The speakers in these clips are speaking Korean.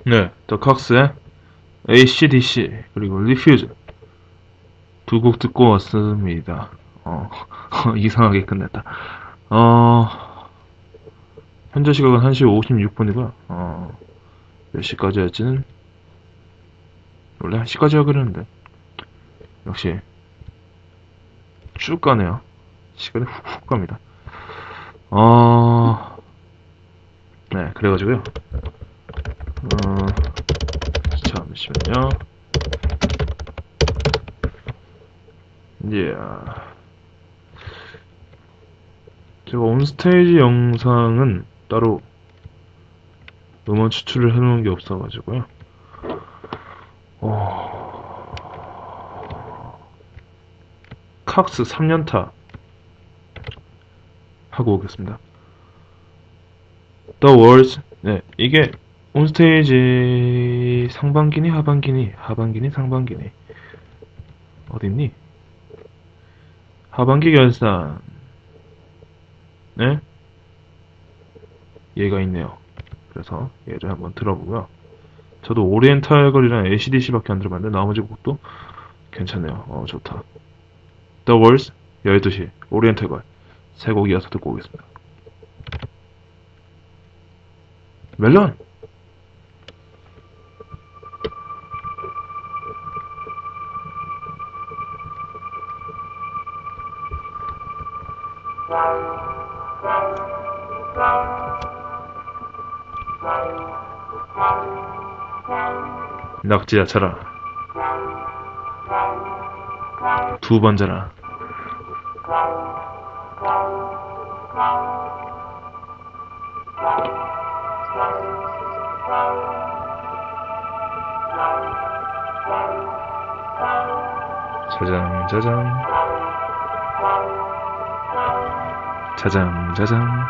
네, 더 칵스의 AC/DC 그리고 리퓨즈 두 곡 듣고 왔습니다. 어, 이상하게 끝냈다. 어, 현재 시각은 1시 56분이고요. 몇 시까지 할지는 원래 1시까지 하기로 했는데 역시 쭉 가네요. 시간이 훅훅 갑니다. 네, 그래가지고요. 잠시만요. 예. 제가 온스테이지 영상은 따로 음원 추출을 해놓은 게 없어가지고요. 칵스 3년타 하고 오겠습니다. The Words. 네, 이게 온스테이지 상반기니 하반기니 상반기니 어딨니? 하반기 결산. 네? 얘가 있네요. 그래서 얘를 한번 들어보고요. 저도 오리엔탈 걸이랑 AC/DC밖에 안 들어봤는데 나머지 곡도 괜찮네요. 좋다. The Words 12시 오리엔탈 걸 세 곡 이어서 듣고 오겠습니다. 멜론! 낙지야 자라 두 번 자라 짜장 짜장 짜장 짜장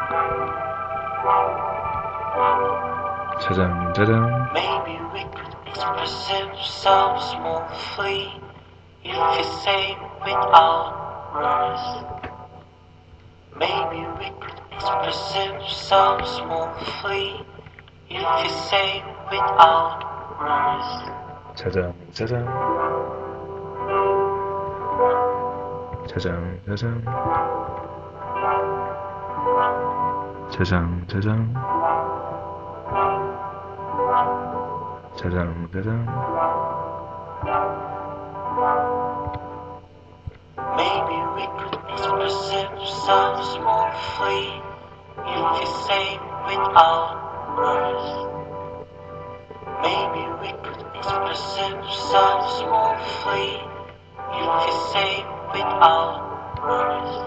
짜장 짜장 Maybe we could express ourselves more fully if we say without words. Maybe we could express ourselves more fully if we say without words. 짜장 짜장 짜장 짜장 짜장 짜장 짜장 짜장 Maybe we could express ourselves more fully if we say without words. Maybe we could express ourselves more fully if we say without words.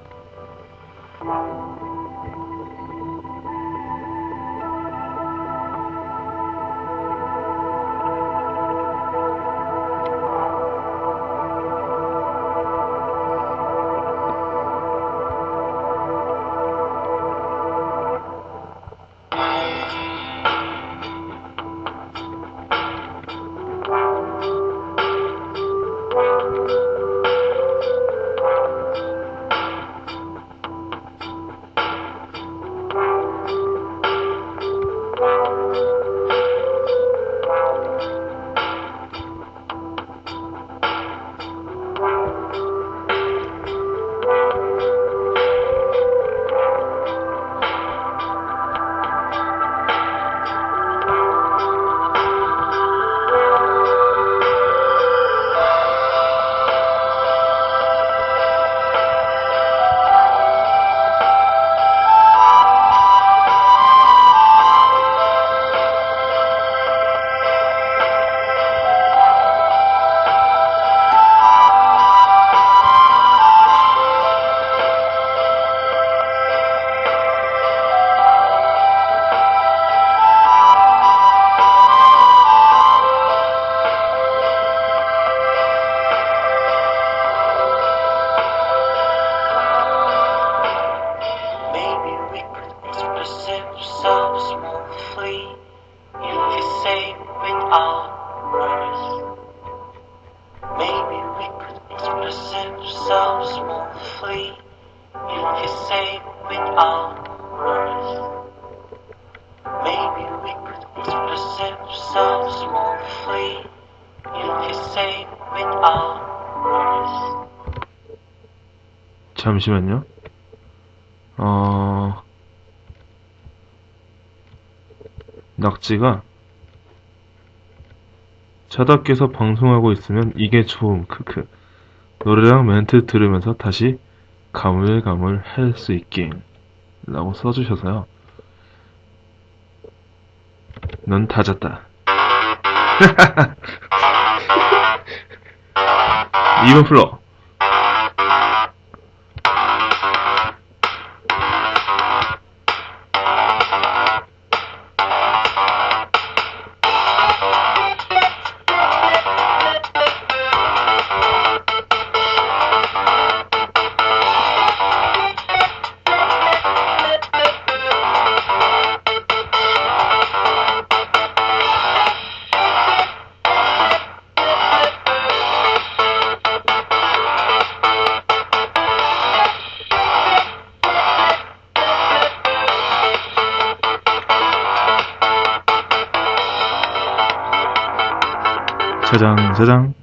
free if you say without words. Maybe we could express it. persists of small flea. You can say without words. 잠시만요. 낙지가 자다께서 방송하고 있으면 이게 좋음, 크크. 노래랑 멘트 들으면서 다시 가물가물 할 수 있게 라고 써주셔서요. 넌 다 잤다. 2번 플로. 짜장.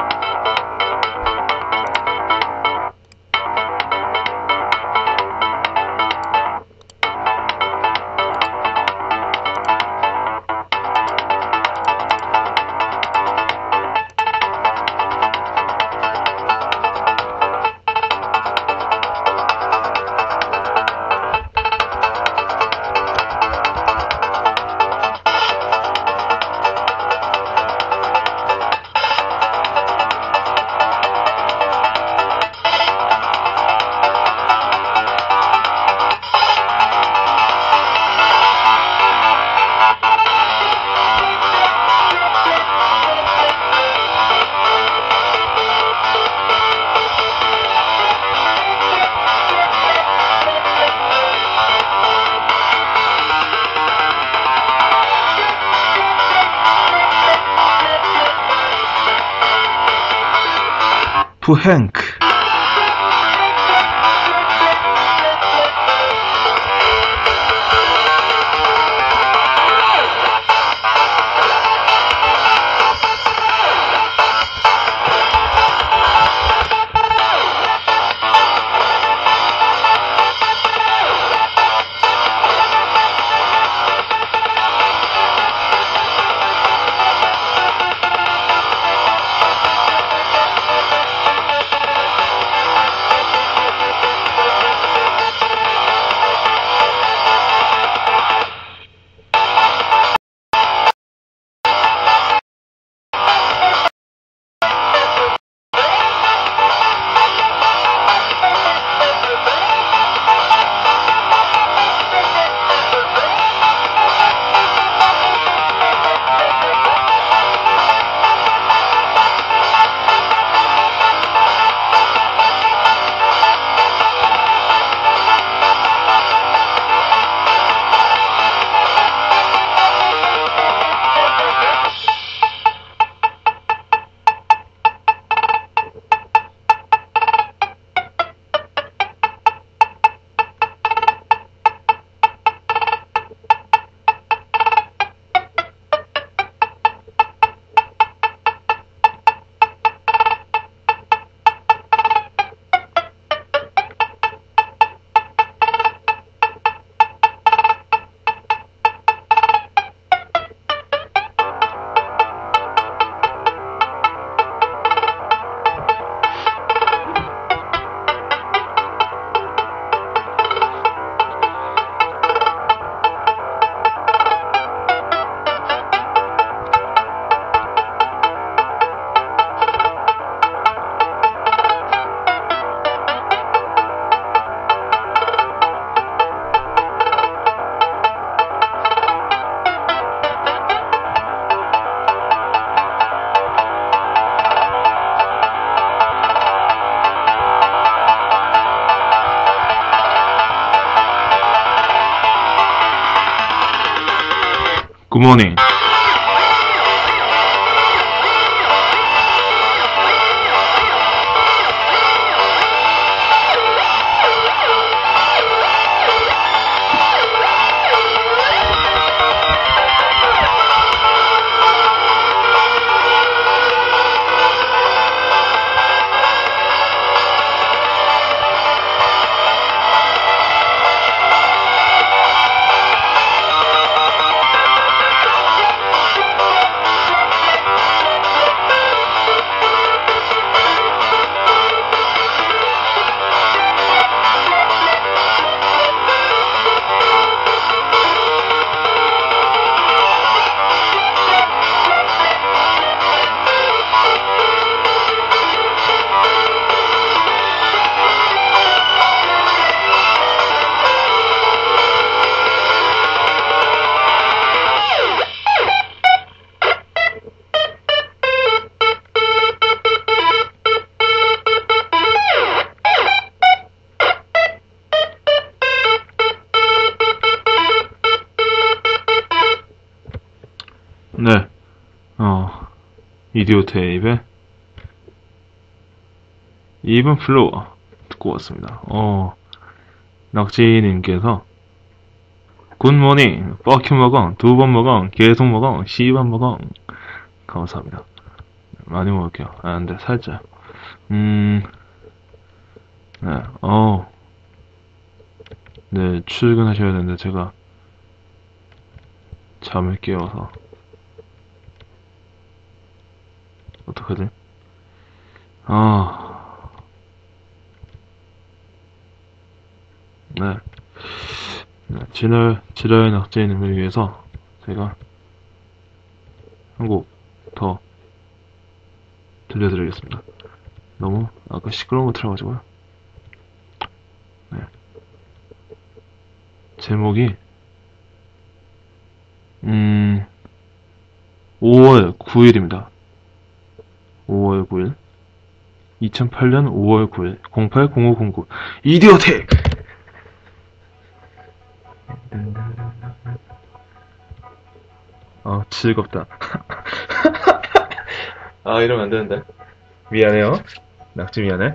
부행크. 굿모닝. 네, 이디오트의 입에 이븐 플로어 듣고 왔습니다. 낙지님께서 굿모닝, 뻑큐 먹어, 2번 먹어, 계속 먹어, 씨반 먹어. 감사합니다. 많이 먹을게요. 근데 살짝. 네, 네, 출근하셔야 되는데 제가 잠을 깨워서. 어떡하지? 네. 네, 지랄 낙지님을 위해서 제가 한 곡 더 들려드리겠습니다. 너무 아까 시끄러운 거 틀어가지고요. 네. 제목이 5월 9일입니다. 5월 9일 2008년 5월 9일 080509 이디오텍! 즐겁다. 이러면 안 되는데. 미안해요. 낙지 미안해.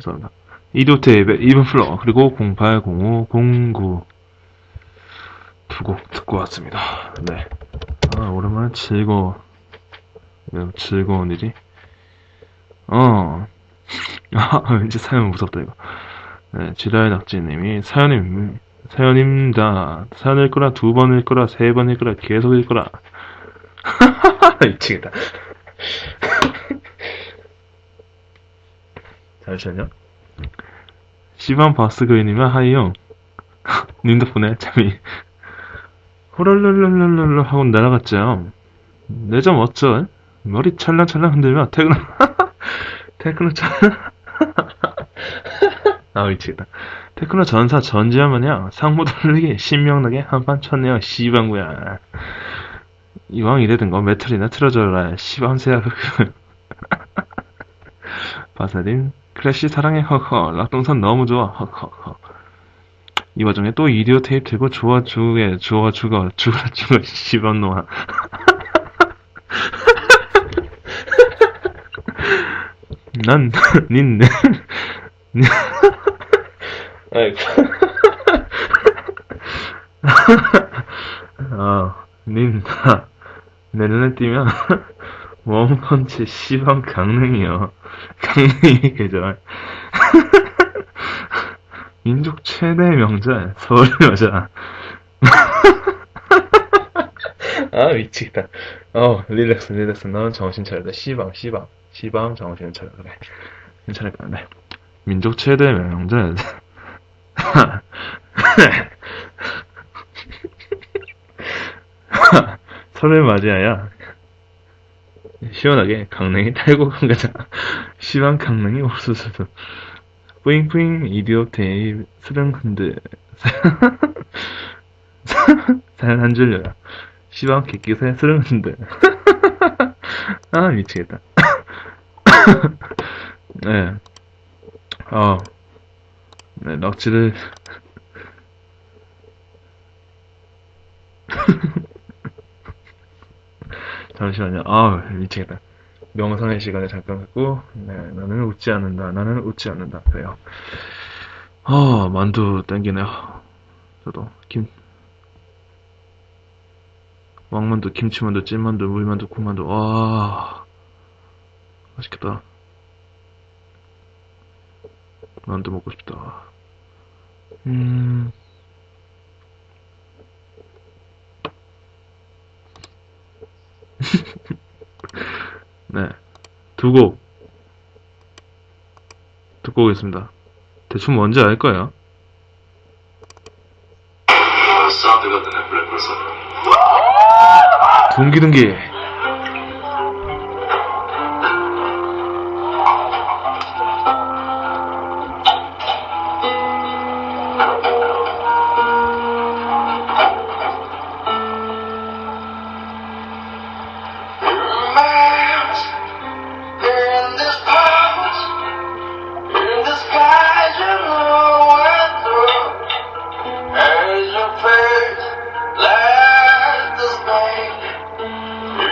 죄송합니다. 이디오트 이븐 플러 그리고 080509 두 곡 듣고 왔습니다. 네. 아, 오랜만에 매우 즐거운 일이. 왠지 사연 무섭다, 이거. 네, 지라의 낙지님이, 사연입니다. 사연 읽거라, 2번 읽거라, 3번 읽거라, 계속 읽거라. 미치겠다. 잠시만요. 시반 바스그이님은 하이형. 님 덕분에 잠이 호랄랄랄랄랄 하고 날아갔죠. 내 점 어쩌? 머리 찰랑찰랑 흔들며 테크노 미치겠다. 테크노 전사 전지현 마냥 상무 돌리기 신명나게 한판 쳤네요. 씨방구야. 이왕 이래든가 메탈이나 틀어줘라. 씨방새야. 바사린 크래쉬 사랑해 허허. 락동산 너무 좋아 허허허. 이 와중에 또 이디오 테이프 들고 죽어 씨방놈아. 아이고. 내 눈에 띄면 원펀치 시방 강릉이요. 강릉이 계절. 민족 최대의 명절 서울 여자. 미치겠다. 릴렉스. 너는 정신 차려라. 시방 정신 차려. 그래. 괜찮을 거야. 네. 민족 최대의 명절. 설을 맞이하여 시원하게 강냉이 탈고 가자. 시방 강냉이 옥수수도 뿌잉뿌잉 이디오 테이프 스릉흔들 사연 한 줄려라. 시방 객기새 스릉흔들. 미치겠다. 네. 네, 럭치를 잠시만요. 미치겠다. 명상의 시간을 잠깐 갖고, 네, 나는 웃지 않는다. 그래요. 만두 땡기네요. 저도, 왕만두, 김치만두, 찐만두, 물만두, 국만두, 맛있겠다. 만두 먹고 싶다. 네. 2곡 듣고 오겠습니다. 대충 뭔지 알 거예요. 둥기둥기. As your face, like the snake.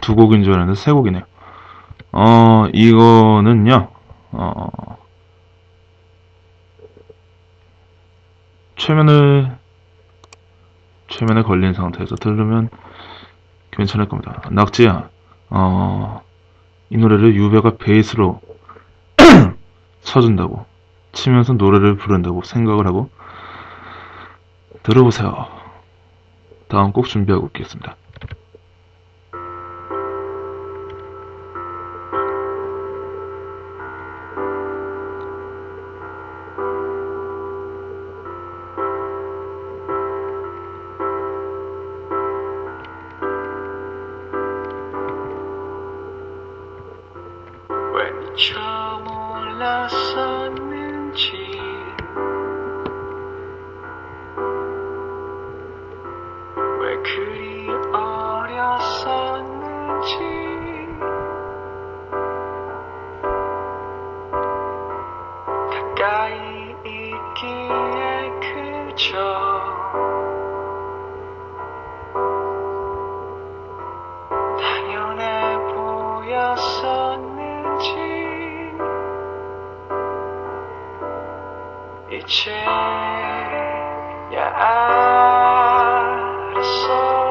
두 곡인 줄 알았는데 세 곡이네요. 이거는요, 최면에 걸린 상태에서 들으면 괜찮을 겁니다. 낙지야, 이 노래를 유배가 베이스로 쳐준다고, 치면서 노래를 부른다고 생각을 하고 들어보세요. 다음 곡 준비하고 있겠습니다. 왜 미처 몰랐었는지 왜 그리 어렸었는지 가까이 있기에 그저 당연해 보였었는지 이제야 알았어.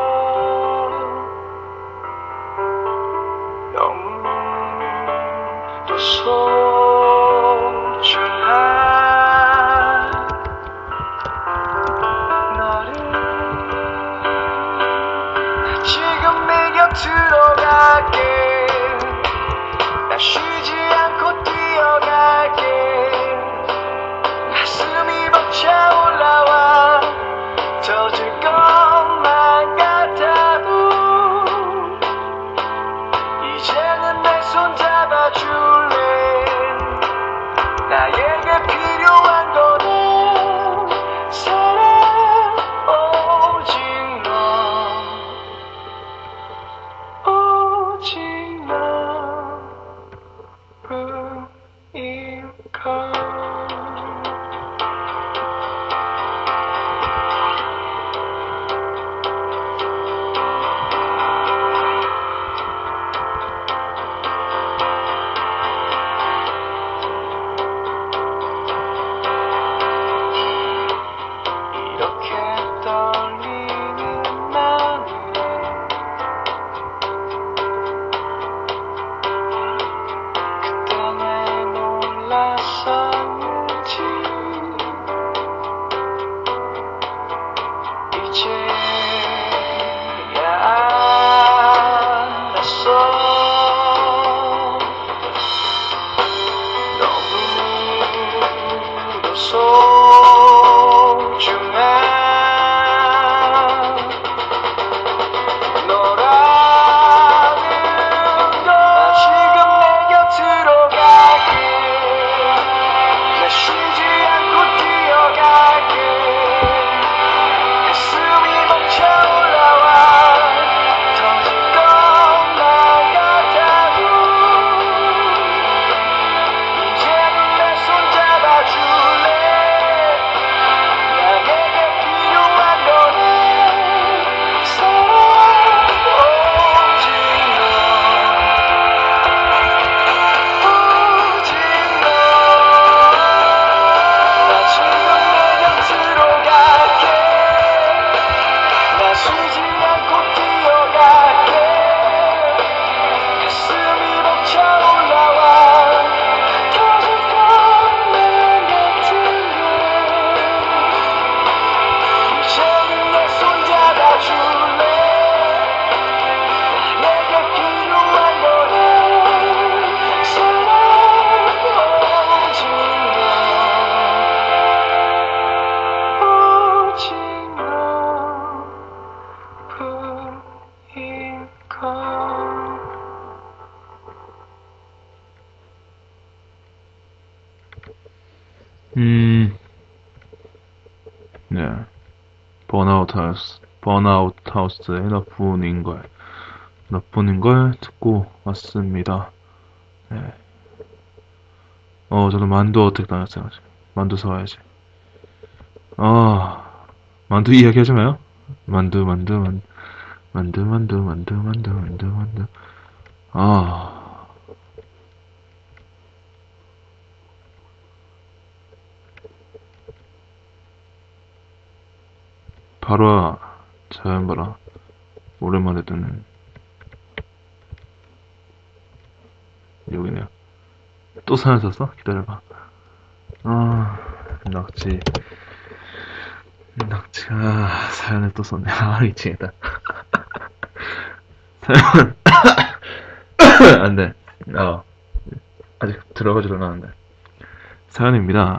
너무도 소중한 너를 지금 내 곁으로 갈게. 나 쉬지 않고 뛰어갈게. 가슴이 벅차올라와 터질 것만 같아도 이제는 내 손 잡아줄래. 나에게 필요한 거는 사랑 오직 너 오직 너뿐일까. 이렇게 떨리는 마음을 그때 왜 몰랐었는지 이제야 알았어. 너무도 소중한 너라는 걸. 나 지금 내 곁으로 갈게. 나 쉬지 않고 뛰어갈게. 가슴이 벅차올라와 터질 것만 같아도 이제는 내 손 잡아줄래. 나에게 필요한 거는 사랑 오직 너 오직 너. 나 지금 내 곁으로 갈게. 나 쉬지 않고 뛰어갈게. 가슴이 벅차올라와 터질 것만 같은데 이제는 내 손 잡아줄래. 나에게 필요한 거는 사랑 오직 너 오직 너뿐일까. 네. 번아웃 하우스의 나뿐인 걸 듣고 왔습니다. 네. 저는 만두 어택 당했어요. 만두 사와야지. 만두 이야기 하지 마요. 만두. 만두. 아, 바로 자연 봐라. 오랜만에 듣는 여기네요. 또 사연 썼어? 기다려봐. 아, 낙지가 사연을 또 썼네. 아, 미치겠다. 안 돼. 아직 들어가지도 않았는데. 사연입니다.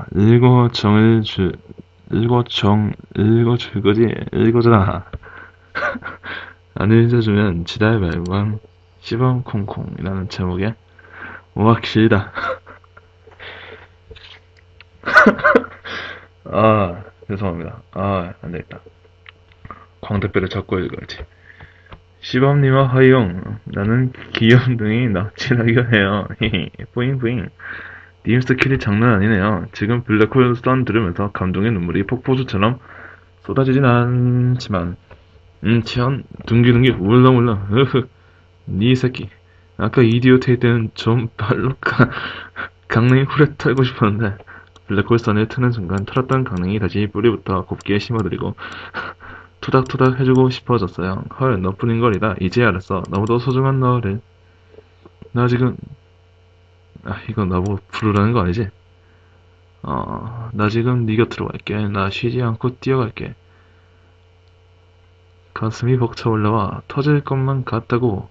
읽어줄 거지? 읽어줘라. 안 읽어주면 지랄 말광 시범 콩콩이라는 제목의 우와 길다. 아, 죄송합니다. 아, 안 되겠다. 광대뼈를 잡고 읽어야지. 시범님아 하이용. 나는 귀염둥이 낙지라기가 해요. 뿌잉뿌잉. 님 스킬이 장난 아니네요. 지금 블랙홀 선 들으면서 감동의 눈물이 폭포수처럼 쏟아지진 않지만 치연 둥기둥기 울렁울렁 니 새끼 아까 이디오테이 때는 좀 발로 강냉이 후레 털고 싶었는데 블랙홀 선을 트는 순간 털었던 강냉이 다시 뿌리부터 곱게 심어드리고 투닥투닥 해주고 싶어졌어요. 헐 너뿐인 걸이다. 이제 알았어. 너무도 소중한 너를. 나 지금 이거 나보고 부르라는 거 아니지? 나 지금 네 곁으로 갈게. 나 쉬지 않고 뛰어갈게. 가슴이 벅차 올라와 터질 것만 같다고.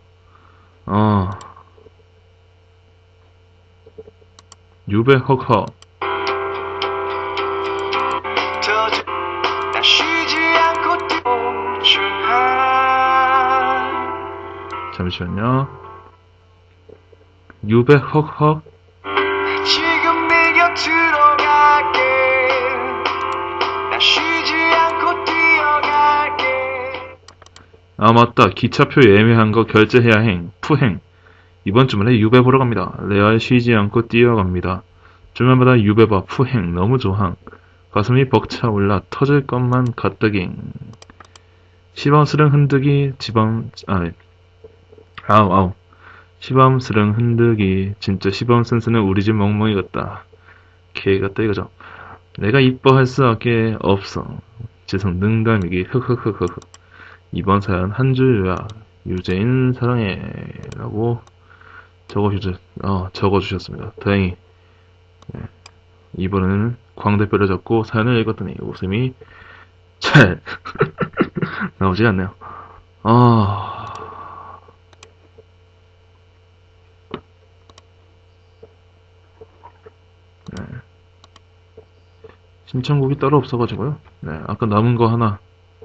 유배 헉헉. 나 쉬지 않고 잠시만요. 유배 헉헉. 지금 네 곁으로 갈게. 나 쉬지 않고 뛰어갈게. 아 맞다. 기차표 예매한 거 결제해야 행. 푸행. 이번 주말에 유배 보러 갑니다. 레알 쉬지 않고 뛰어갑니다. 주말마다 유배봐 푸행 너무 좋아. 가슴이 벅차 올라 터질 것만 같다깅. 시범스릉 흔들기 아우 시범스릉 흔들기 진짜 시범 센스는 우리 집 멍멍이 같다. 개 같다 이거죠. 내가 이뻐할 수밖에 없어. 지성 능담이기 흑흑흑흑. 이번 사연 한 줄 요약. 유재인 사랑해 라고 적어주셨습니다. 다행히 이번에는 광대뼈를 잡고 사연을 읽었더니 웃음이 잘 나오지 않네요. 네. 신청곡이 따로 없어가지고요. 네, 아까 남은 거 하나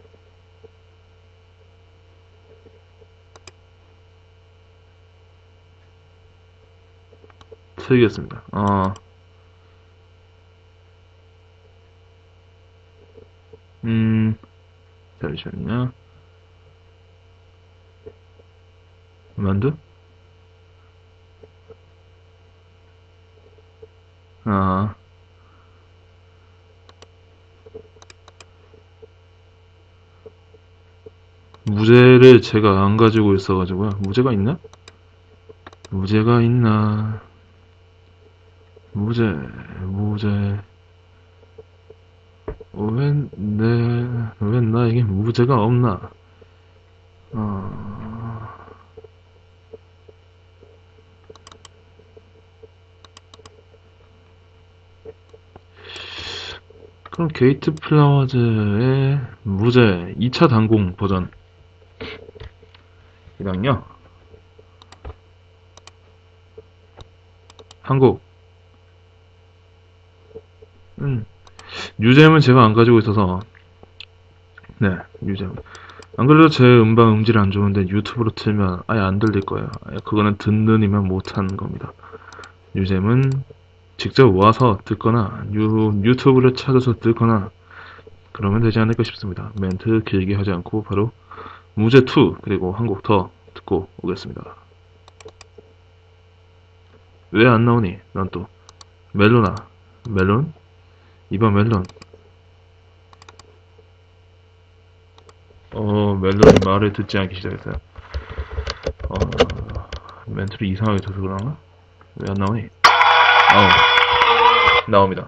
쓰겠습니다. 잠시만요. 만두? 무제를 제가 안 가지고 있어가지고요. 무제가 있나? 무제가 있나? 무제. 왜 나에게 무제가 없나? 그럼 게이트 플라워즈의 무제 2차 단공 버전 이랑요. 한국 유잼은 제가 안 가지고 있어서 네 유잼 안 그래도 제 음질이 안 좋은데 유튜브로 틀면 아예 안 들릴 거예요. 그거는 듣는 이면 못한 겁니다. 유잼은 직접 와서 듣거나 유튜브를 찾아서 듣거나 그러면 되지 않을까 싶습니다. 멘트 길게 하지 않고 바로 무제2 그리고 한 곡 더 듣고 오겠습니다. 왜 안 나오니? 난 또 멜론? 이번 멜론 멜론이 말을 듣지 않기 시작했어요. 멘트를 이상하게 쳐서 그러나? 왜 안 나오니? 나옵니다.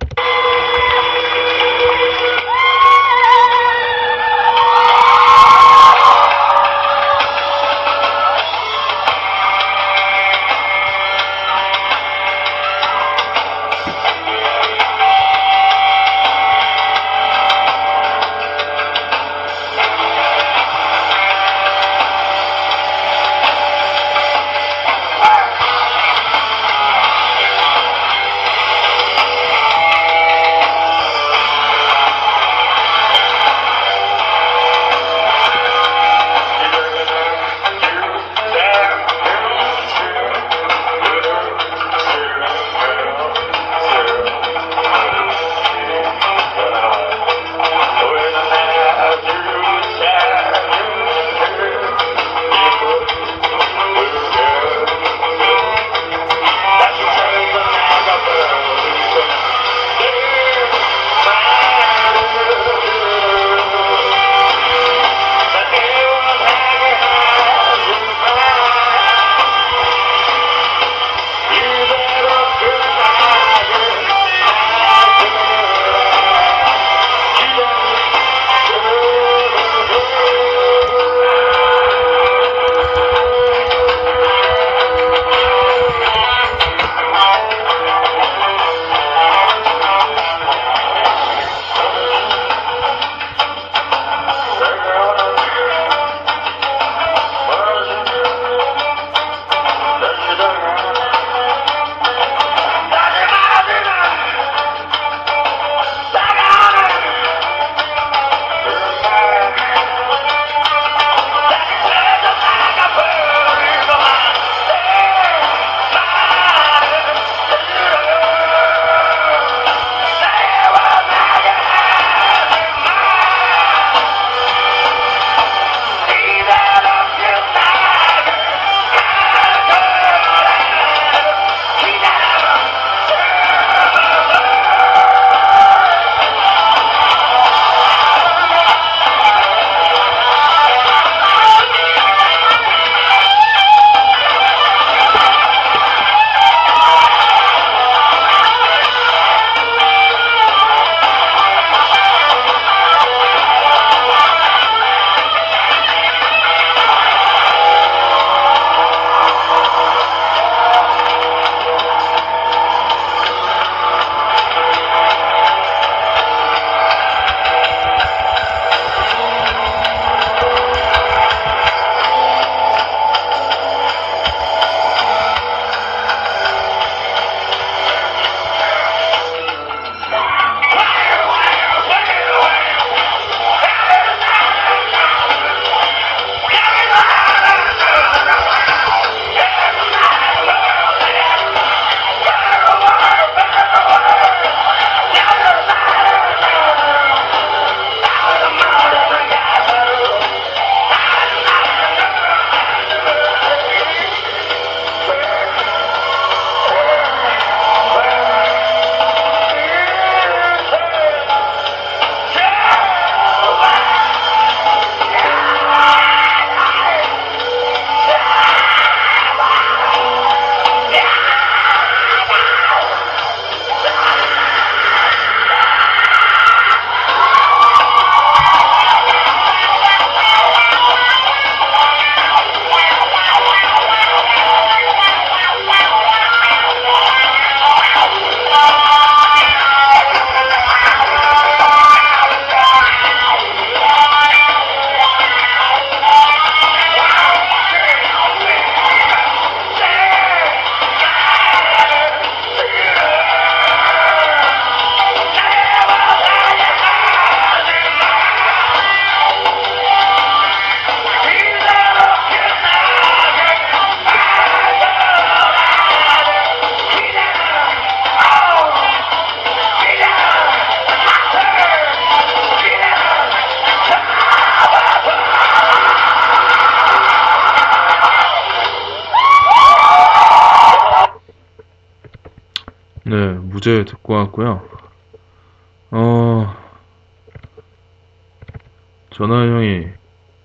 네, 무죄 듣고 왔고요. 전하 형이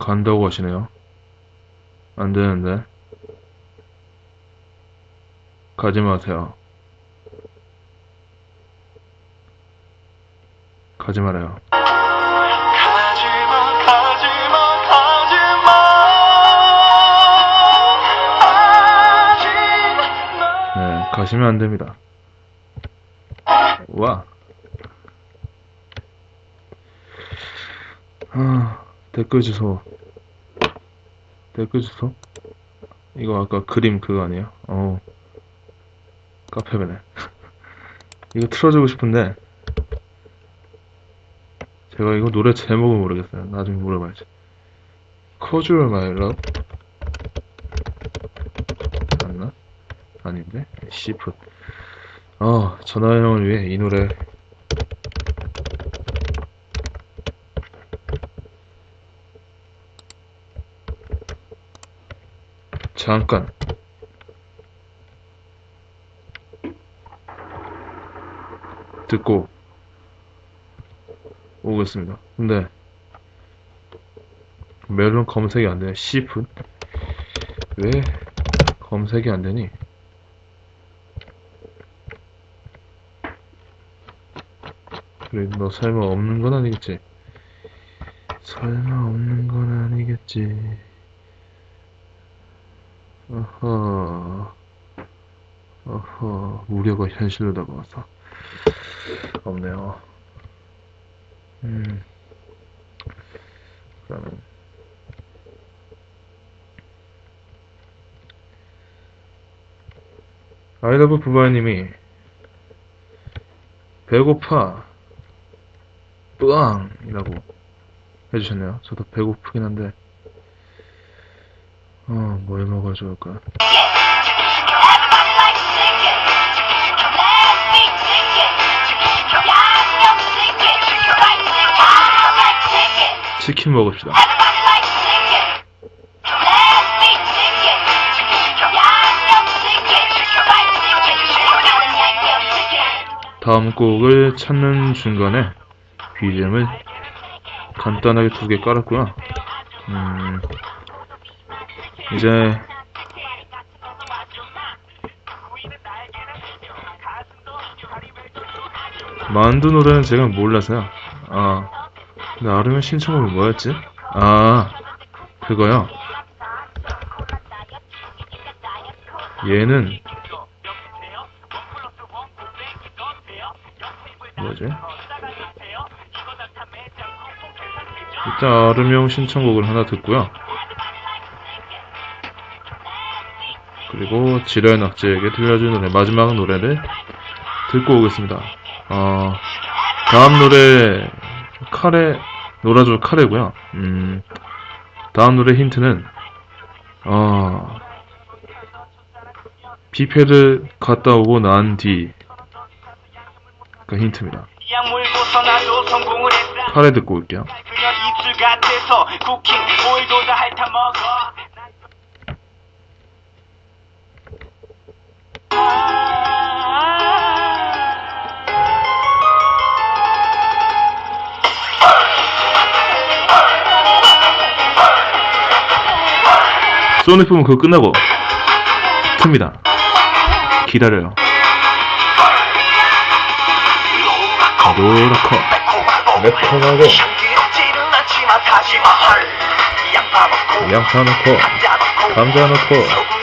간다고 하시네요. 안 되는데. 가지 마세요. 가지 말아요. 가지마 가지마 가지마 네, 가시면 안 됩니다. 와. 댓글 주소. 댓글 주소? 이거 아까 그림 그거 아니에요? 카페베네. 이거 틀어주고 싶은데, 제가 이거 노래 제목을 모르겠어요. 나중에 물어봐야지. Casual My Love? 맞나? 아닌데? 시프. 전화의 형을 위해 이 노래. 잠깐. 듣고 오겠습니다. 근데 멜론 검색이 안 되네. 시프? 왜 검색이 안 되니? 그래, 너 설마 없는 건 아니겠지? 설마 없는 건 아니겠지? 우려가 현실로 다가와서 없네요. 그러면 아이러브 부바님이 배고파 뿌앙이라고 해주셨네요. 저도 배고프긴 한데 뭘 먹어야 좋을까? 치킨 먹읍시다. 다음 곡을 찾는 중간에 BGM을 간단하게 2개 깔았고요. 이제 만두 노래는 제가 몰라서요. 나름의 신청곡이 뭐였지? 그거요. 얘는 뭐지? 일단 아름형 신청곡을 하나 듣고요. 그리고 지랄 낙지에게 들려준 노래, 마지막 노래를 듣고 오겠습니다. 다음 노래 카레, 놀아줄 카레고요. 다음 노래 힌트는 뷔페를 갔다 오고 난 뒤 그 힌트입니다. 카레 듣고 올게요. 소니품은 그거 끝나고 틉니다. 기다려요. 노랗고 매콤하고 양파 넣고 감자 넣고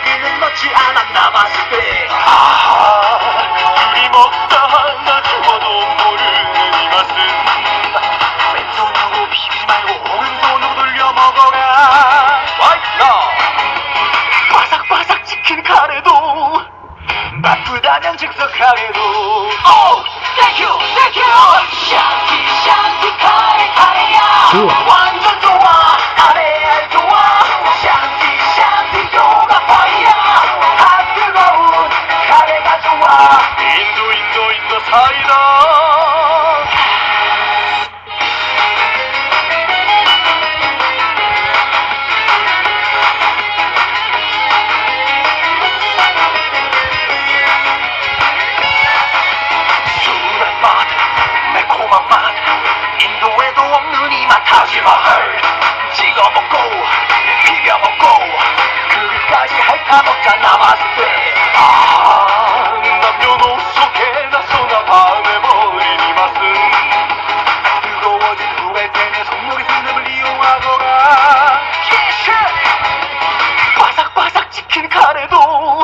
둘이 먹다 하나 죽어도 모르는 이 맛은 왼손으로 비비지 말고 오른손으로 돌려 먹어라. 바삭바삭 치킨 카레도 나쁘다면 즉석 카레도 땡큐 샹티 카레 카레야 완전 좋아 카레 좋아 샹티 요가 파이야 핫 뜨거운 카레가 좋아 인도 사이다. 순한 맛 매콤한 맛 인도에도 없는 이 맛 타지마할 찍어먹고 비벼먹고 그릇까지 핥아먹자 남았을 때 남녀노소 개나 소나 반해버린 이 맛은 뜨거워진 후에 때내 속력의 스냅을 이용하거라 바삭바삭 치킨 카레도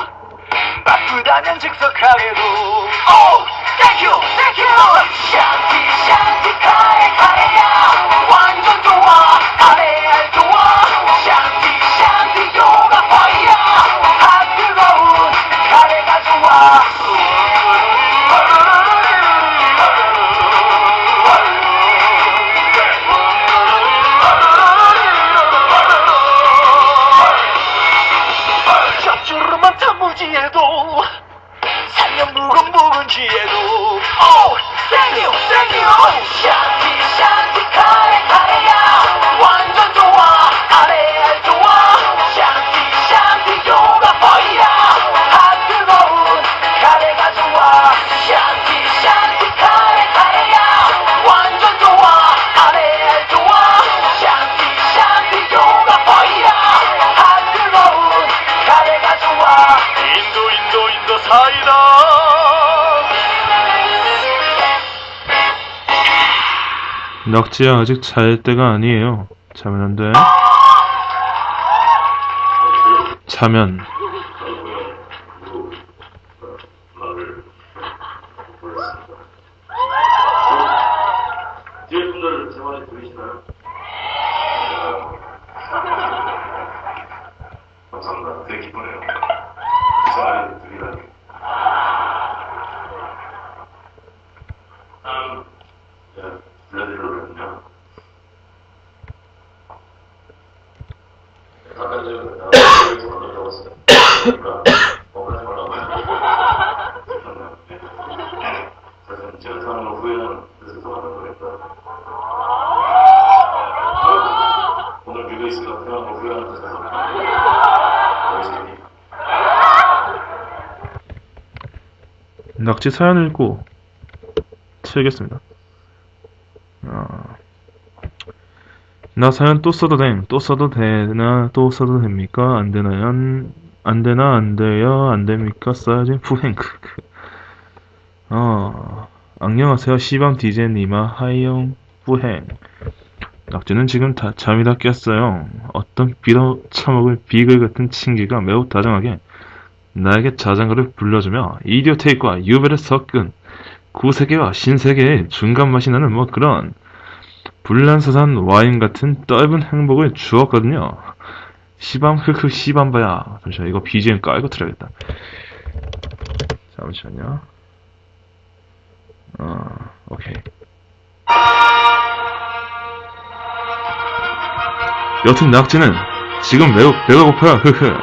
나쁘다면 즉석카레도 thank you 샨티 샨티 카레야 완전 좋아 카레알 좋아 샨티 샨티 요가 파이야 핫 뜨거운 카레가 좋아 짭조름한 단무지에도 살면 묵은묵은지에도 thank you 샨티 샨티 카레야 완전 좋아 카레알 좋아 샨티 šan티 요가 파이야 핫 뜨거운 카레가 좋아 샨티 샨티 카레야 완전 좋아 카레알 좋아 샨티 샨티 요가 파이야 핫 뜨거운 카레가 좋아 인도 사이다 낙지야 아직 잘 때가 아니에요. 자면 안 돼. 자면. 뒤에 분들 제 말에 들리시나요? 감사합니다. 되게 기쁘네요. 제 말에 들리다니. 들려드리려고요. 아까 여기서 먼저 적었어요. 그러니까 억울하지 말라고요. 그래서 제가 사는 걸 후회하는 그래서 더 하는 거겠다. 오늘 뮤비 있으니까 태어난 걸 후회하는 그래서 낙지 사연 읽고 치우겠습니다. 나 사연 또 써도 됨. 또 써도 되나? 또 써도 됩니까? 안 되나요? 안 되나? 안 돼요? 안 됩니까? 써야지. 후행. 안녕하세요. 시방 DJ님아. 하이영. 후행. 낙지는 지금 다 잠이 다 깼어요. 어떤 빌어 처먹을 비글 같은 친기가 매우 다정하게 나에게 자장가를 불러주며 이디오테이크와 유배를 섞은 구세계와 신세계의 중간 맛이 나는 뭐 그런 불란서산 와인 같은 떫은 행복을 주었거든요. 시밤 흑흑 시밤바야. 잠시만 이거 BGM 깔고 틀어야겠다. 잠시만요. 오케이. 여튼 낙지는 지금 매우 배가 고파요. 흐흐.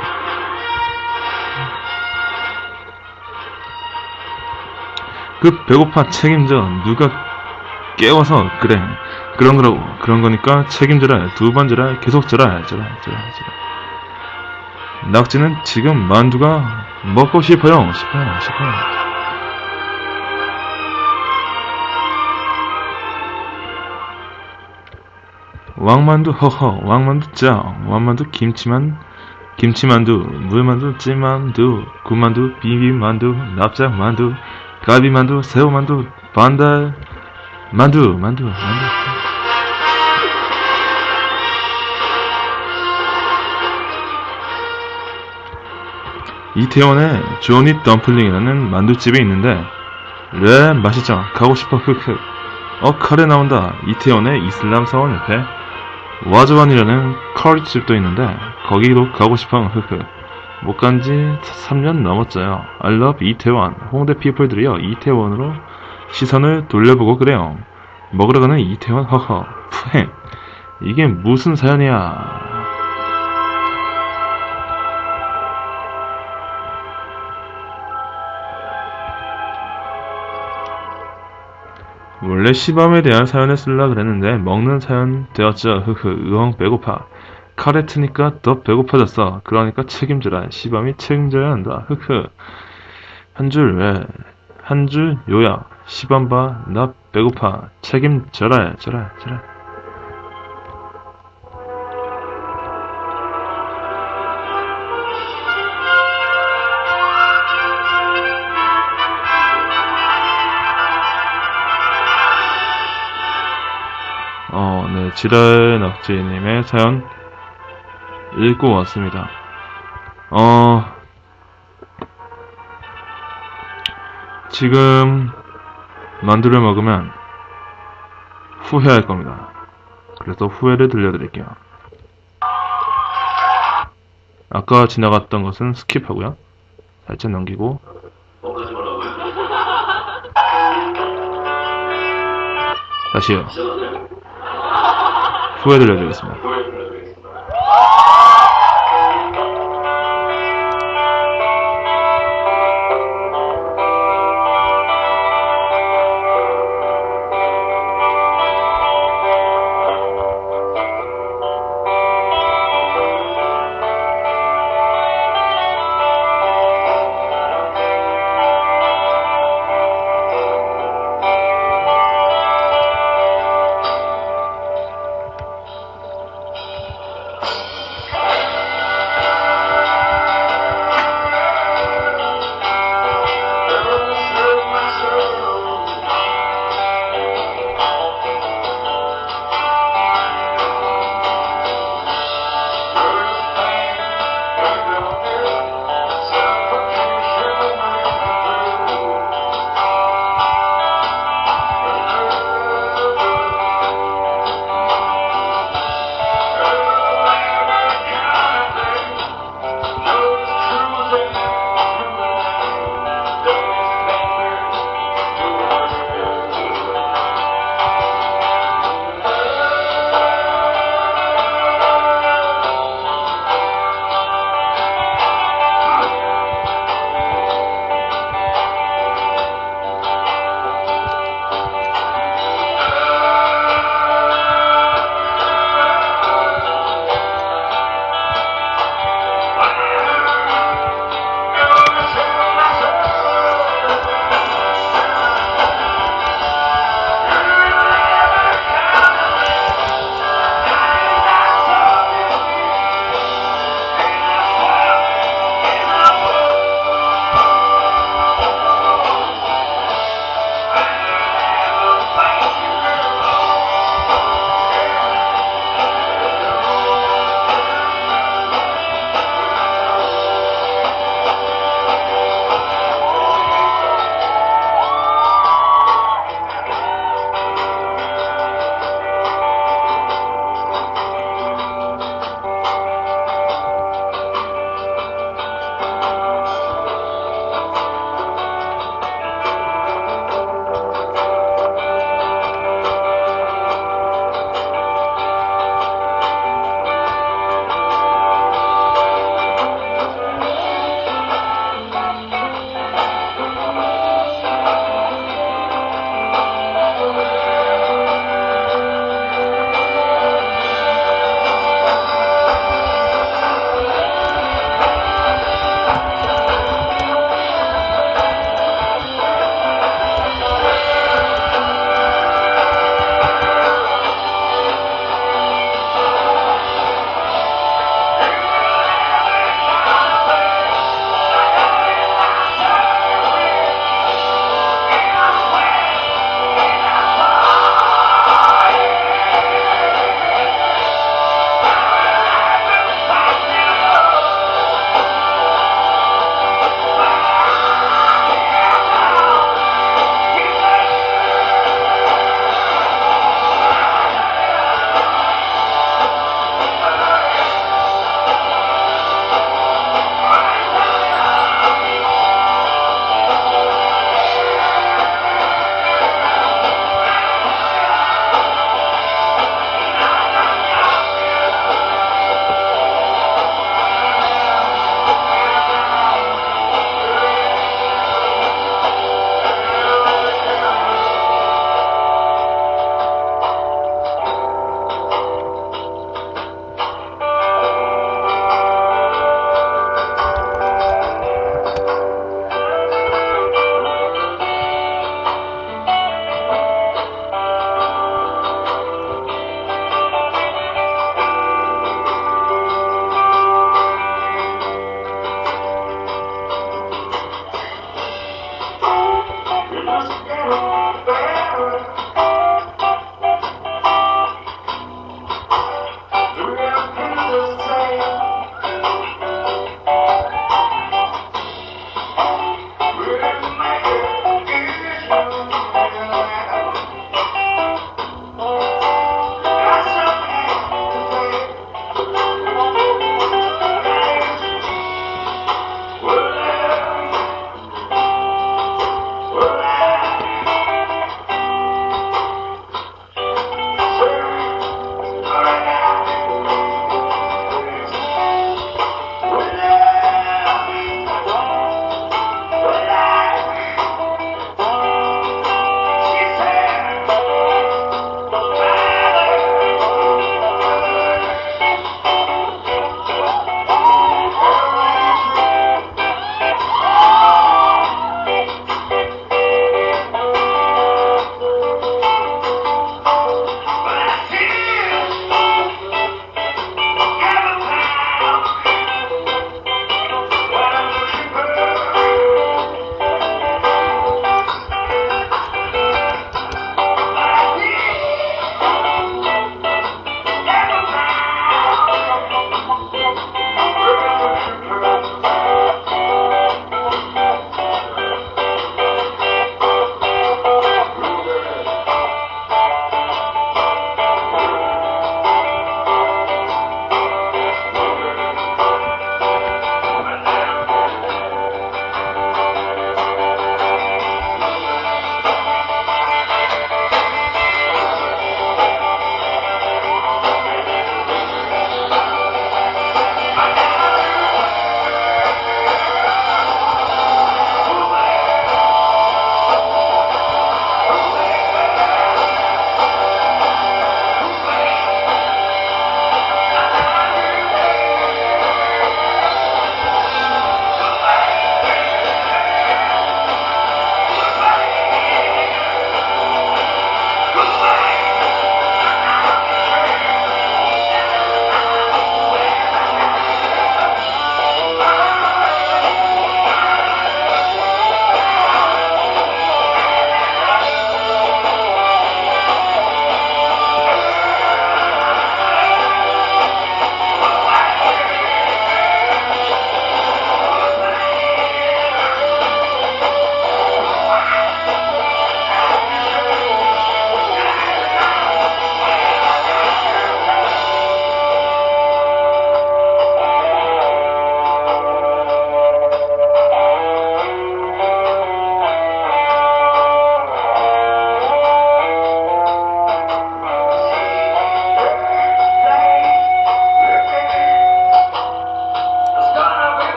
그 배고파 책임져. 누가 깨워서 그래. 그런 거라고. 그런 거니까 책임져라. 두 번 져라. 계속 져라. 낙지는 지금 만두가 먹고 싶어요. 싶어요. 왕만두 허허. 왕만두 짱. 왕만두 김치만두, 물만두, 찐만두, 군만두, 비빔만두, 납작만두, 갈비만두, 새우만두, 반달 만두. 이태원에 조니 덤플링이라는 만두집이 있는데 그래 맛있죠. 가고 싶어. 흑흑. 카레 나온다. 이태원에 이슬람 사원 옆에 와즈완이라는 커리집도 있는데 거기도 가고 싶어. 흑흑. 못 간지 3년 넘었어요. I love 이태원. 홍대 피플들이요 이태원으로 시선을 돌려보고 그래요. 먹으러 가는 이태원 허허. 푸행. 이게 무슨 사연이야. 원래 시밤에 대한 사연을 쓰려 그랬는데 먹는 사연 되었죠. 흐흐. 으엉 배고파. 카레 트니까 더 배고파졌어. 그러니까 책임져라. 시밤이 책임져야 한다. 흐흐. 한 줄 요약. 시밤 봐. 나 배고파. 책임져라. 지랄 낙지님의 사연 읽고 왔습니다. 지금 만두를 먹으면 후회할 겁니다. 그래서 후회를 들려드릴게요. 아까 지나갔던 것은 스킵하고요. 살짝 넘기고 하지 말라고요? 다시요. 시작하세요. 후회 들려드리겠습니다. 후회 불러드리겠습니다.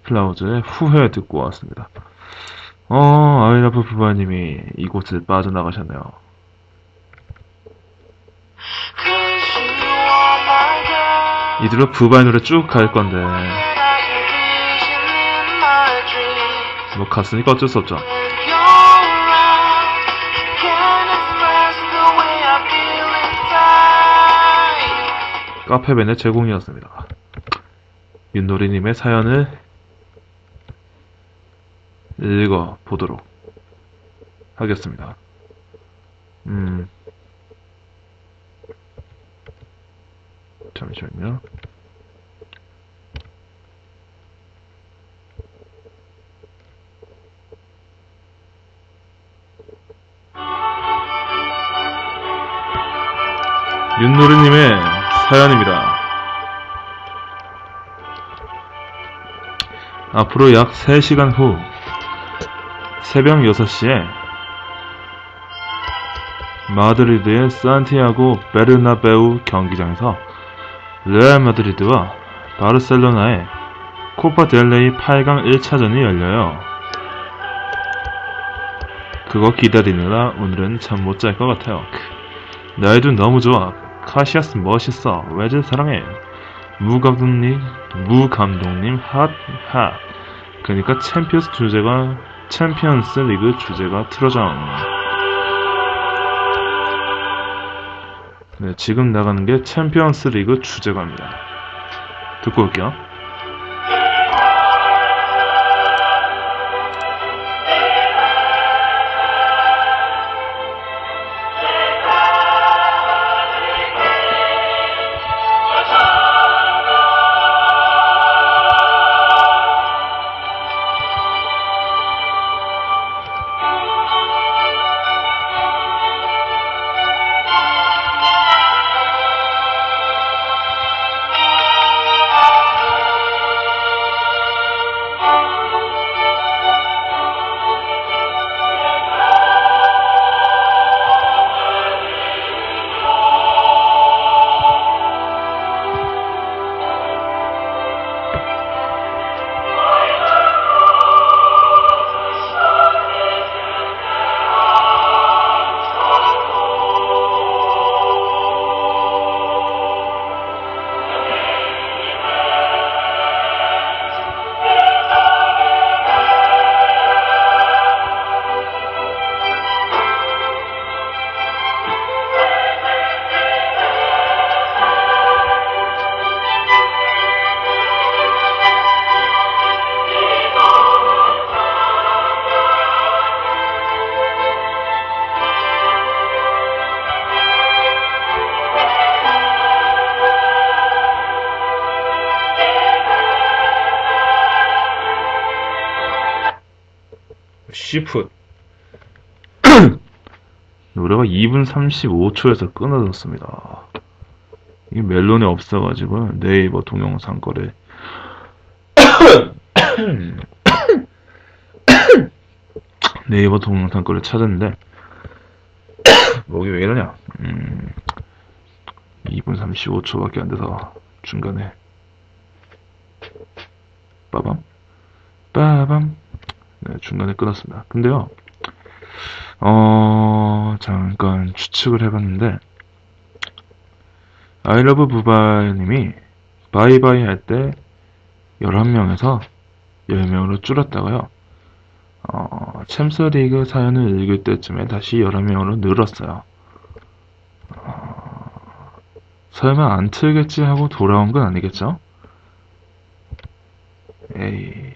플라워즈의 후회 듣고 왔습니다. 아이라브 부바님이 이곳을 빠져나가셨네요. Cause you are my girl. 이대로 부바의 노래 쭉 갈 건데, That I envision in my dreams. 뭐 갔으니까 어쩔 수 없죠. When you're around, can't express the way I feel inside. 카페벤의 제공이었습니다. 윷놀이님의 사연을 읽어보도록 하겠습니다. 잠시만요. 윷놀이님의 사연입니다. 앞으로 약 3시간 후 새벽 6시에 마드리드의 산티아고 베르나베우 경기장에서 레알 마드리드와 바르셀로나의 코파 델레이 8강 1차전이 열려요. 그거 기다리느라 오늘은 잠 못 잘 것 같아요. 나이도 너무 좋아. 카시아스 멋있어. 외질 사랑해. 무 감독님 핫. 그러니까 챔피언스 리그 주제가 틀어져. 네, 지금 나가는 게 챔피언스 리그 주제가입니다. 듣고 올게요. 시풋 노래가 2분 35초에서 끊어졌습니다. 이게 멜론에 없어가지고 네이버 동영상 거래 네이버 동영상 거를 찾았는데 목이 왜 이러냐. 2분 35초밖에 안 돼서 중간에 빠밤 네, 중간에 끊었습니다. 근데요, 잠깐 추측을 해봤는데, 아이러브 부바님이 바이바이 할 때 11명에서 10명으로 줄었다가요, 챔스리그 사연을 읽을 때쯤에 다시 11명으로 늘었어요. 설마 안 틀겠지 하고 돌아온 건 아니겠죠? 에이.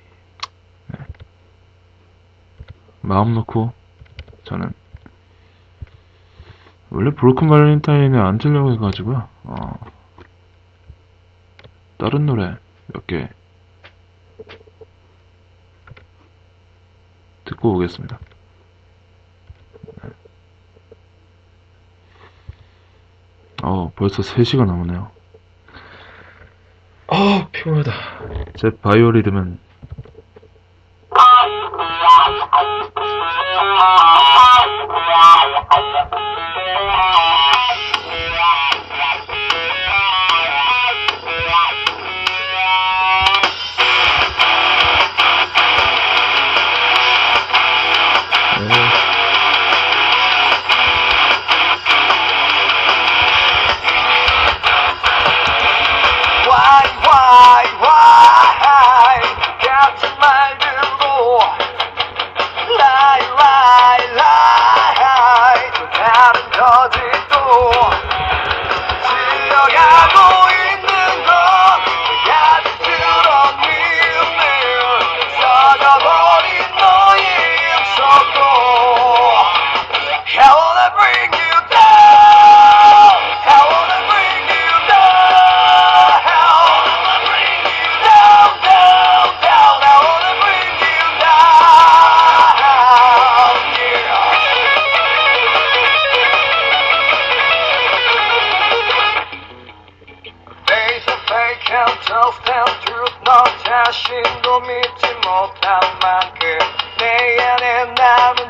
마음 놓고 저는 원래 브로큰 발렌타인을 안 틀려고 해가지고요. 다른 노래 몇 개 듣고 오겠습니다. 벌써 3시가 넘었네요. 피곤하다. 제 바이오리듬은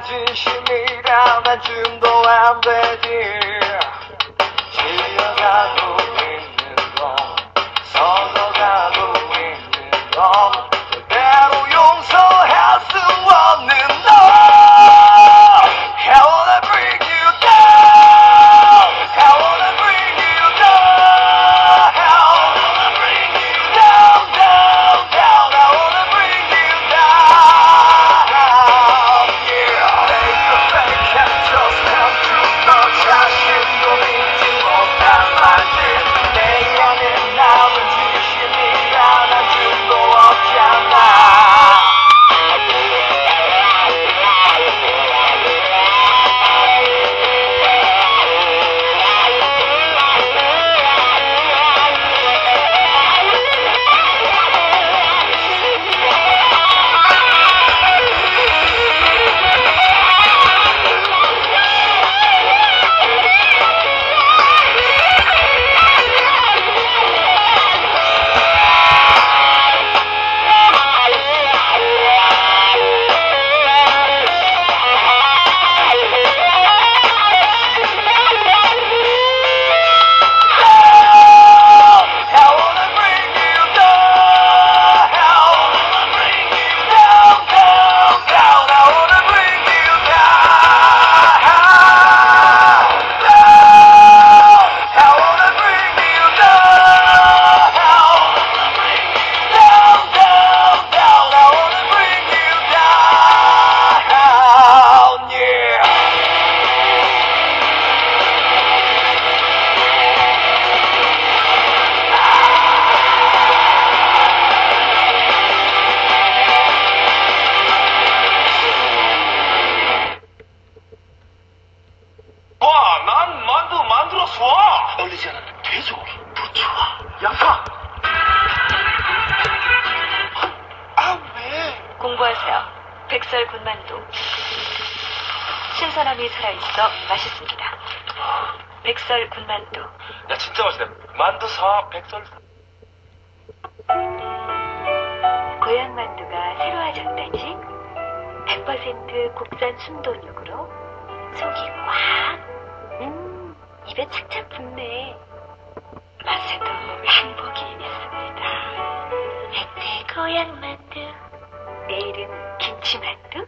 난 진심이라 난 줌도 안 되지 지어가고 있는 건 서서가고 있는 건 그대로 용서할 수 없는 너 I wanna bring you down I wanna bring you down I wanna bring you down, down, down I wanna bring you down Yeah Fake the fake and just come true 너 자신도 믿지 못한 말들 내 안에 남은 진심이라 난 줌도 없잖아 와, 난 만두 만들었어. 얼리지 않았던 돼지고기, 부추와 양파. 왜? 공부하세요. 백설 군만두. 신선함이 살아있어 맛있습니다. 백설 군만두. 야, 진짜 맛있네. 만두 사, 백설. 고향 만두가 새로워졌다지? 100% 국산 순돈육으로 속이 꽉, 입에 착착 붙네. 맛에도 행복이 있습니다. 내 고향 만두. 내일은 김치만두?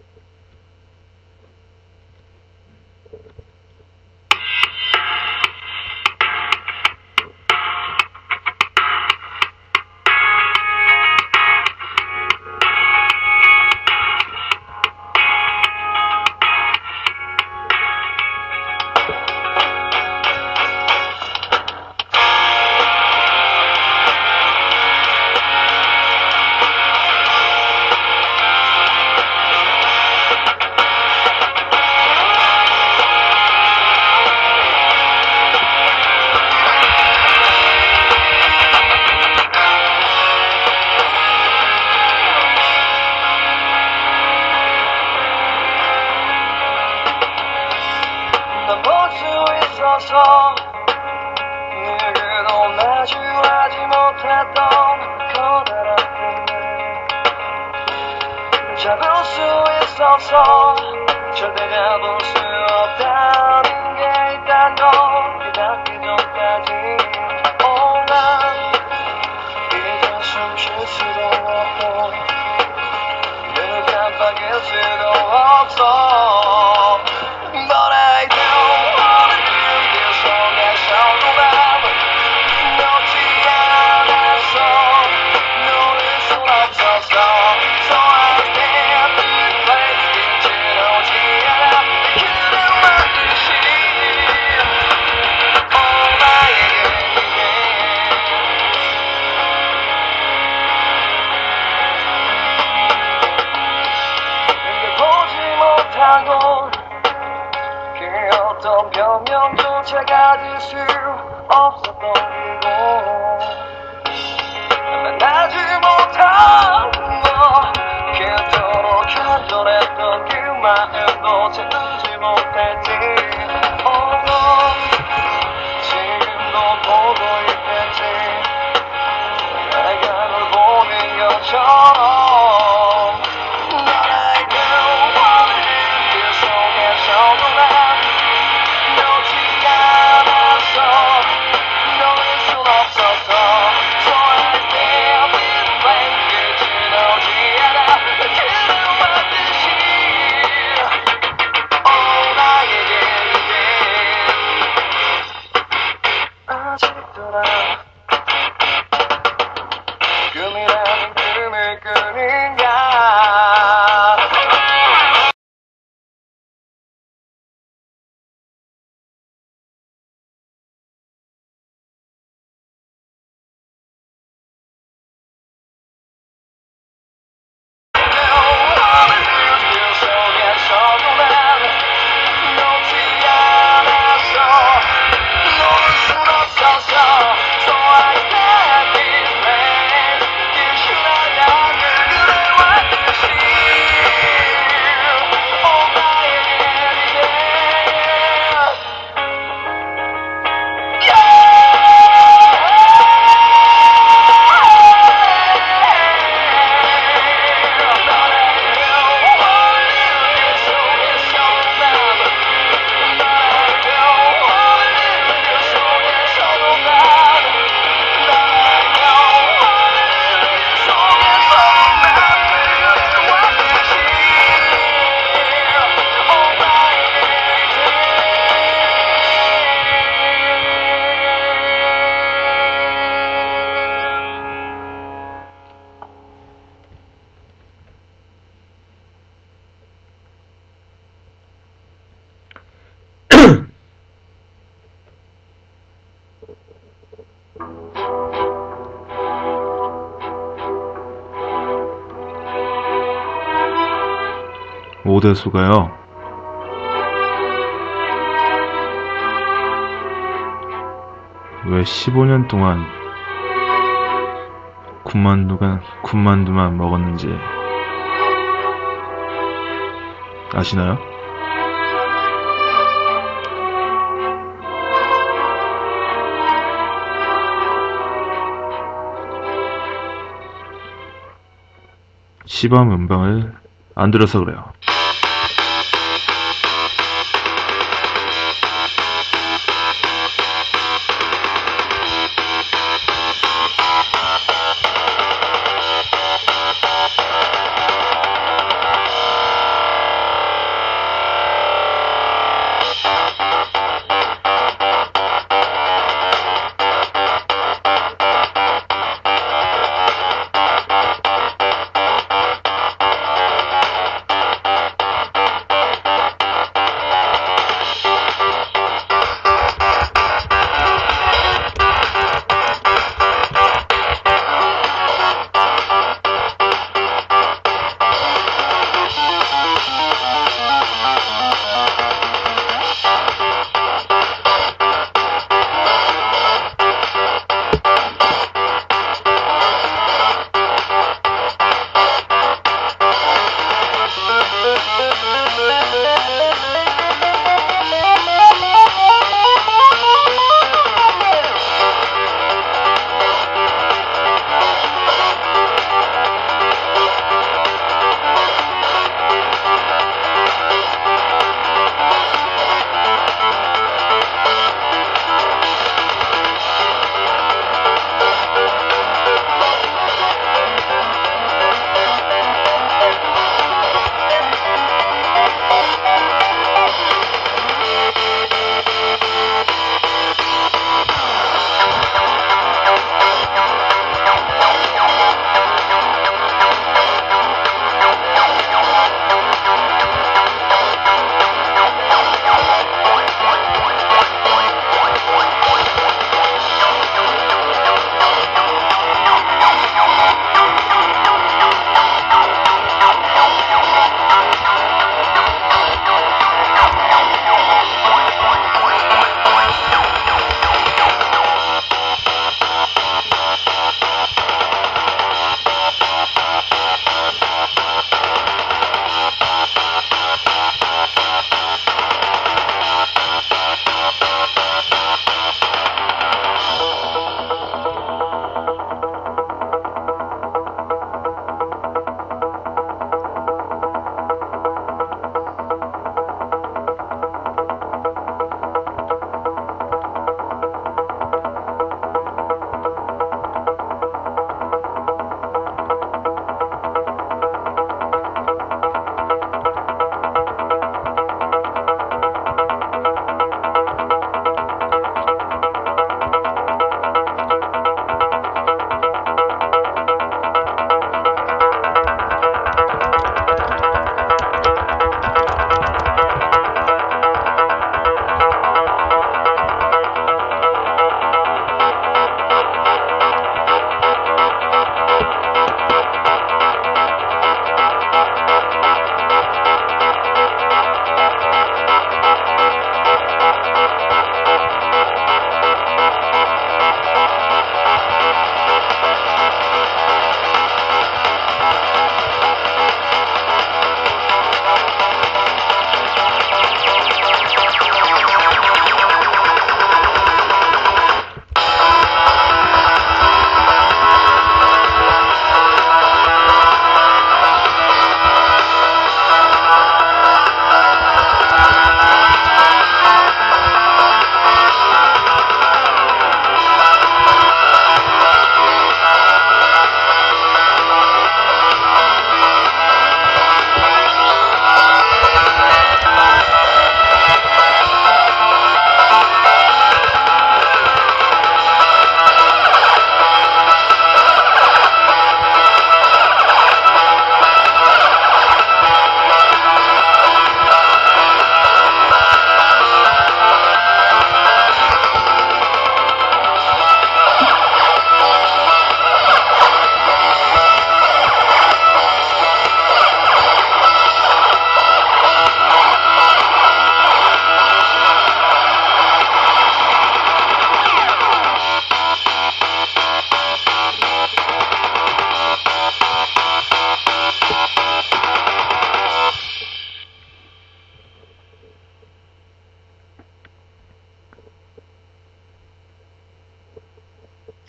있어서 누구도 마주하지 못했던 커다란 꿈을 잡을 수 있어서 절대 잡을 수 없다는 게 있단 걸 깨닫기 전까지 난 이제 숨 쉴 수도 없고 눈을 깜빡일 수도 없어 But I don't wanna do this all that sound 놓지 않았어 놓을 순 없었어 So I stand in place 빛을 오지 않아 그는 만드시 나에게 근데 보지 못하고 그 어떤 변명조차 가질 수 없었던 이곳 만나지 못하고 그토록 간절했던 그 마음도 채우지 못했지 지금도 보고 있겠지 내가 널 보는 것처럼 But I don't wanna 오대수가요. 왜 15년 동안 군만두만 먹었는지 아시나요? 시범 음방을 안 들어서 그래요.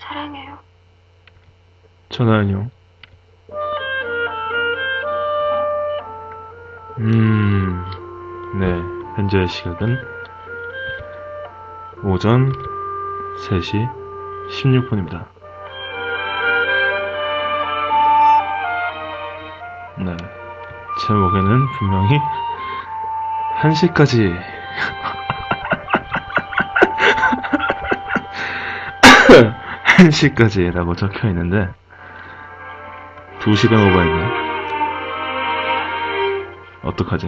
사랑해요. 전화연요. 네. 현재 시각은 오전 3시 16분입니다. 네. 제목에는 분명히 1시까지 1시까지라고 적혀 있는데 2시간 오버했네. 어떡하지?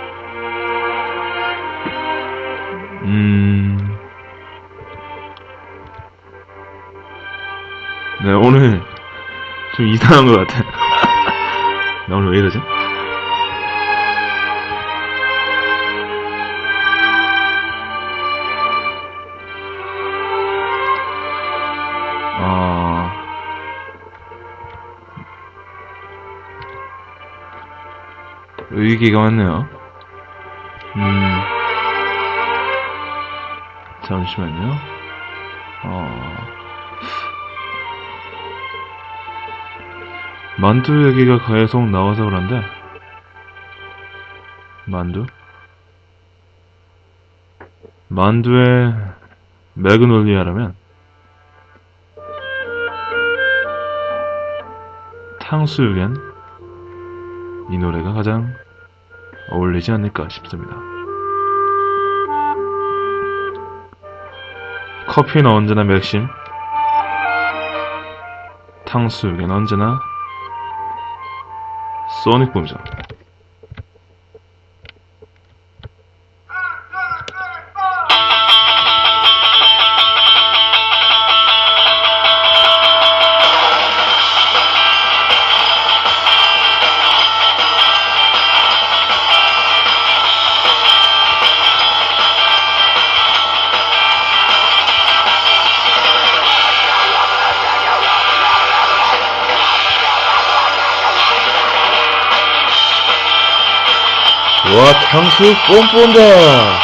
네, 오늘 좀 이상한 것 같아. 나 오늘 왜 이러지? 위기가 왔네요. 잠시만요. 만두 얘기가 계속 나와서 그런데, 만두의 매그놀리아라면 탕수육엔 이 노래가 가장 어울리지 않을까 싶습니다. 커피는 언제나 맥심, 탕수육엔 언제나 소닉붐이죠. 와, 탕수육 뽐뽐다.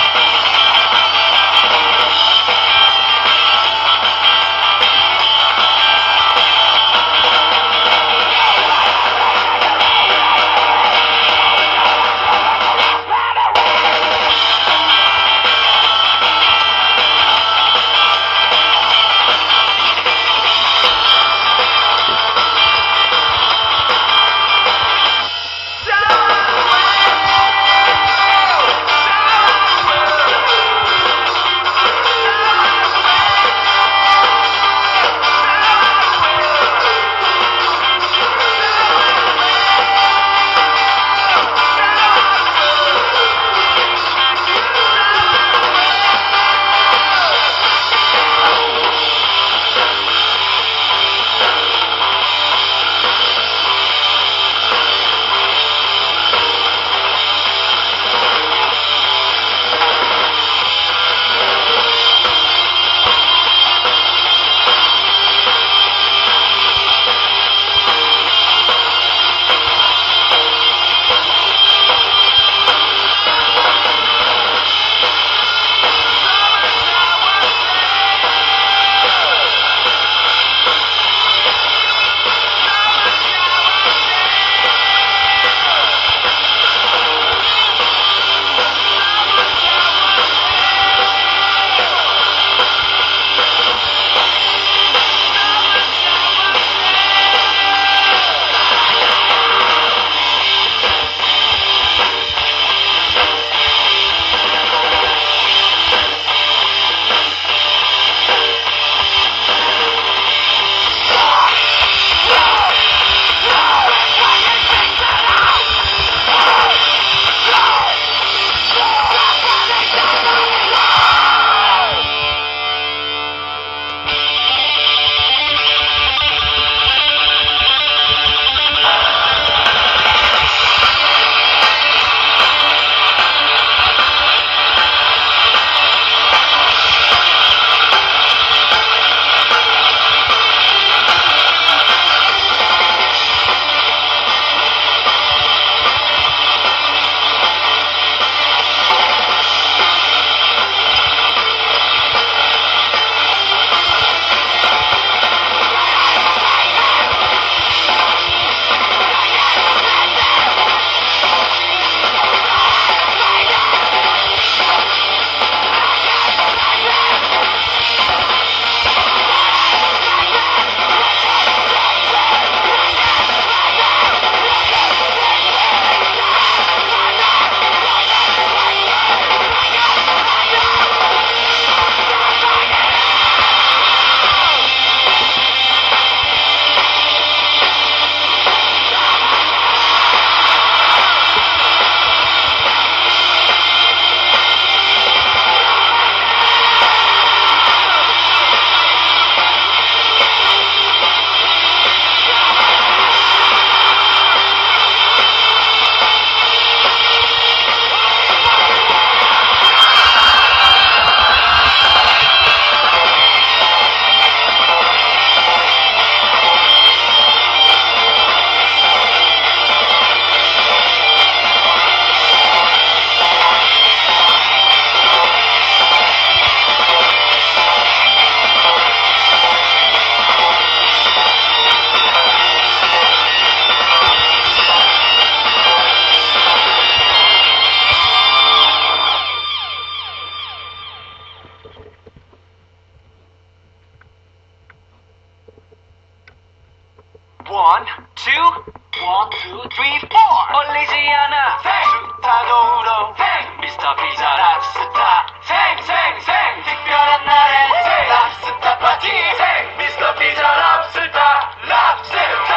피자 랍스타 생생생 특별한 날엔 생 랍스타 파티 생 미스터 피자 랍스타 랍스타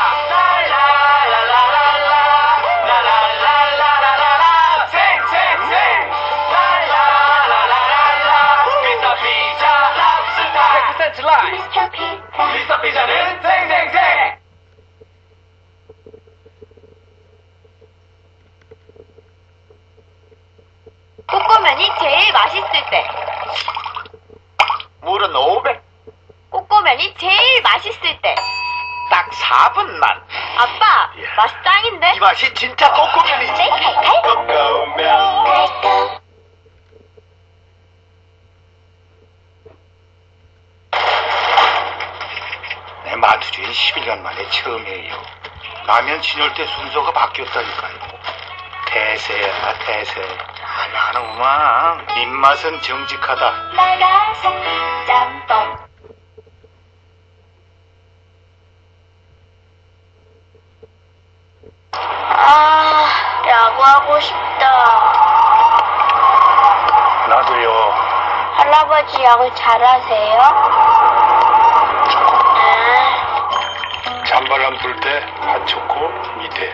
라라라라라라 라라라라라라 생생생 라라라라라라 미스터 피자 랍스타 100% 라이프 미스터 피자. 미스터 피자는 생생생 꼬꼬면이 제일 맛있을 때. 물은 500 꼬꼬면이 제일 맛있을 때. 딱 4분만 아빠, 예. 맛 짱인데? 이 맛이 진짜 꼬꼬면이지 네, 칼칼. 꼬꼬면 칼칼. 내 마투주인 11년 만에 처음이에요. 라면 진열대 순서가 바뀌었다니까요. 대세야 대세. 잘하는구만. 입맛은 정직하다. 빨간색 짬뽕. 아, 야구하고 싶다. 나도요. 할아버지 야구 잘하세요? 아, 찬바람 불 때 밭좋고 밑에.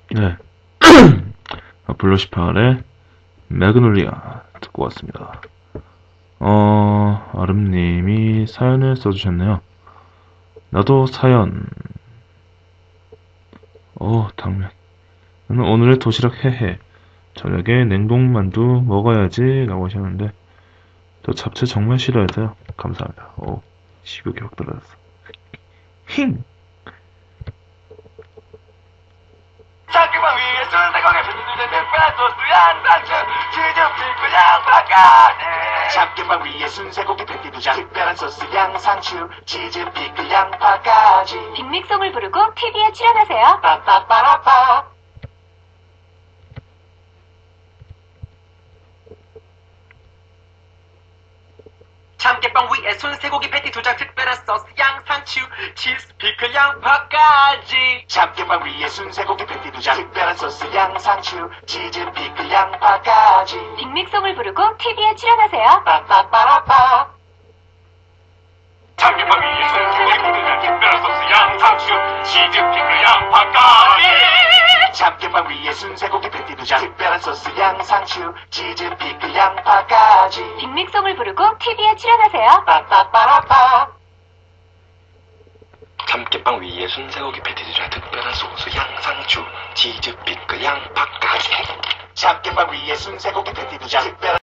네. 블루18의 매그놀리아 듣고 왔습니다. 아름님이 사연을 써주셨네요. 나도 사연. 당면. 나는 오늘의 도시락 해해. 저녁에 냉동만두 먹어야지 라고 하셨는데 저 잡채 정말 싫어해서요. 감사합니다. 식욕이 확 떨어졌어. 힝! 자꾸만 위에 순대국에 비비는 특별한 소스 양상추 치즈 피클 양파까지 참깨빵 위에 순세고기 패티 2장 특별한 소스 양상추 치즈 피클 양파까지 빅믹송을 부르고 TV에 출연하세요. 빠빠빠라빠 참깨빵 위에 순세고기 패티 2장 특별한 소스 양상추 치즈 피클 양파까지 참깨빵 위에 순세고기 패티 2장 특별한 소스 양상추 치즈 피클 양파까지 빅믹송을 부르고 TV에 출연하세요. 빠빠빠라빠 참깨빵 위에 순세고기 패티 특별한 소스 양상추 치즈 피클 양파까지 참깨빵 위에 순세고기 패티 2장 특별한 소스 양상추 치즈 피클 양파까지 빅믹송을 부르고 TV에 출연하세요. 빠빠빠라빠 참깨빵 위에 순세고기 패티 2장 특별한 소스 양상추 치즈 피클 양파까지 참깨빵 위에 순세고기 패티 2장 특별한